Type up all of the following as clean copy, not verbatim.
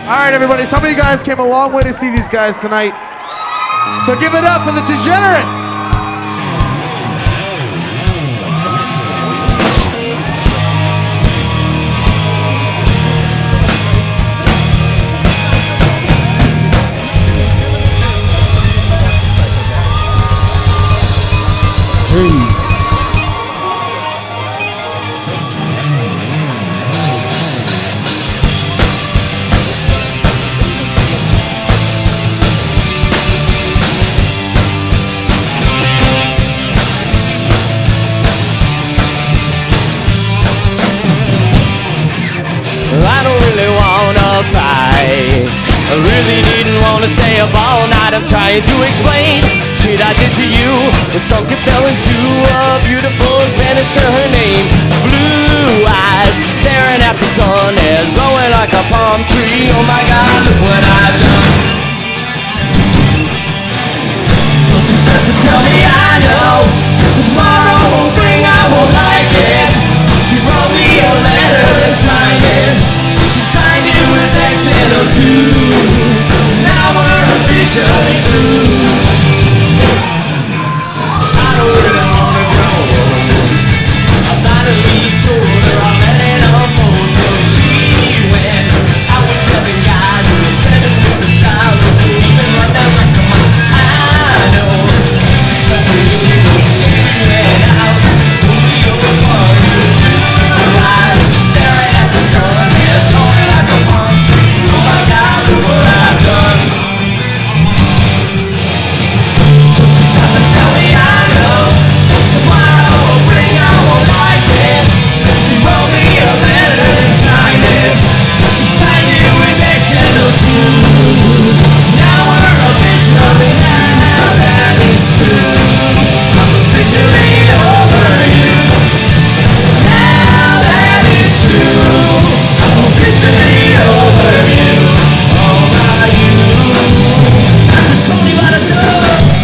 All right, everybody. Some of you guys came a long way to see these guys tonight. So give it up for the Degenerates. I don't really wanna cry. I really didn't wanna stay up all night. I'm trying to explain shit I did to you. The drunk and fell into a beautiful Spanish girl. Her name, blue eyes, staring at the sun, hair growing like a palm tree. Oh my God, look what I've done. So she starts to tell me I know tomorrow won't bring, I won't like it. She wrote me a letter and signed it. She signed it with X and O2. Now we're officially through. I don't really wanna go. I finally told her I'm letting her go. So she went out with 7 guys with 7 different styles. Even right down like a mom. I know she probably went out. Staring at the sun, yeah, blowing like a palm tree. Oh my God, look what I've done. So she starts to tell me I know tomorrow will bring, I won't like it. She wrote me a letter and signed it. She signed it with X and O2. Now we're officially, now that it's true, I'm officially over you. Now that it's true, I'm officially over you. All about you. That's what Tony Bottom.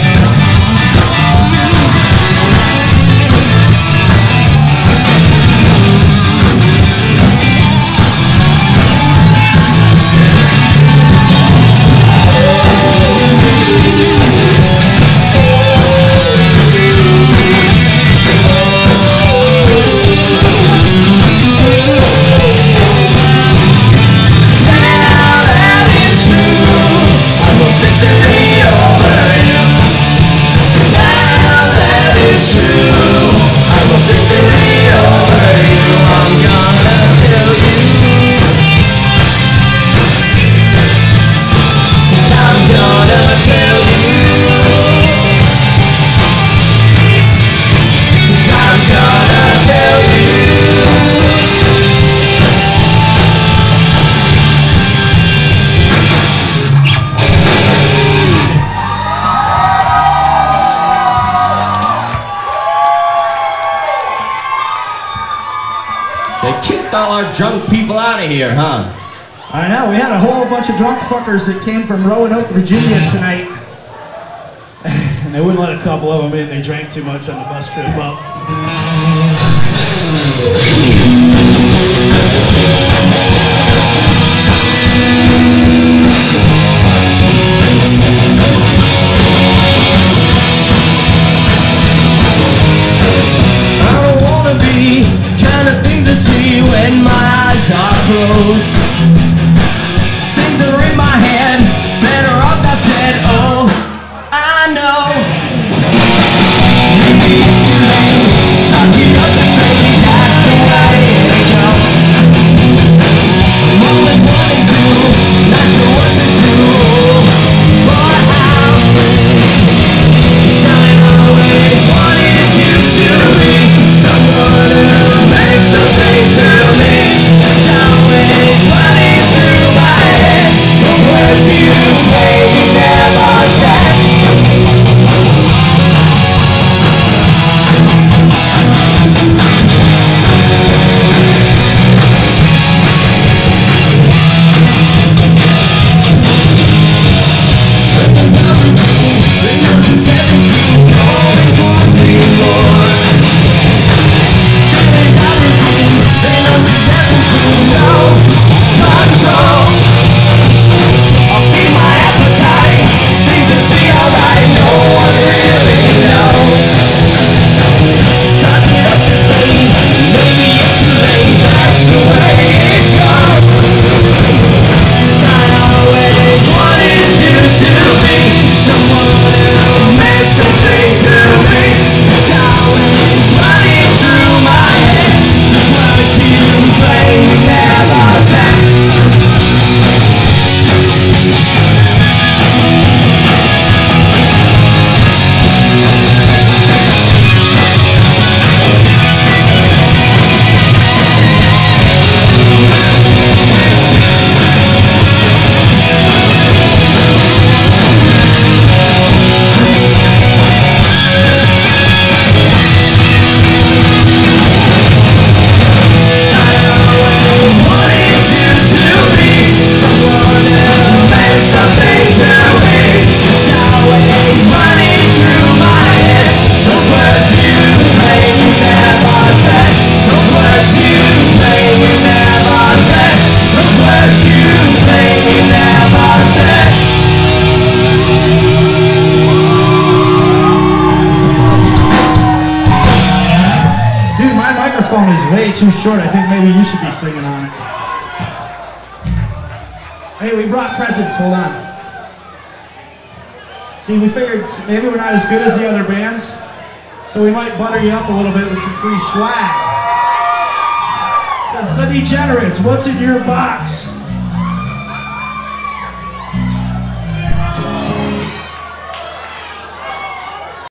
All our drunk people out of here, huh? I know, we had a whole bunch of drunk fuckers that came from Roanoke, Virginia tonight. And they wouldn't let a couple of them in, they drank too much on the bus trip up. I don't wanna be kind of things to see when my eyes are closed. Things are in my head, better off that said. Oh, I know. Maybe it's too late. Shut microphone is way too short. I think maybe you should be singing on it. Hey, we brought presents. Hold on. See, we figured maybe we're not as good as the other bands, so we might butter you up a little bit with some free swag. It says, The Degenerates, what's in your box?